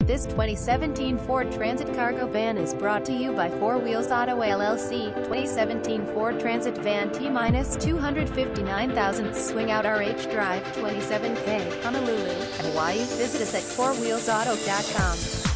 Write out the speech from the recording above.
This 2017 Ford Transit cargo van is brought to you by 4 Wheels Auto LLC. 2017 Ford Transit van T-259,000 swing out RH drive 27K, Honolulu, Hawaii. Visit us at 4wheelsauto.com.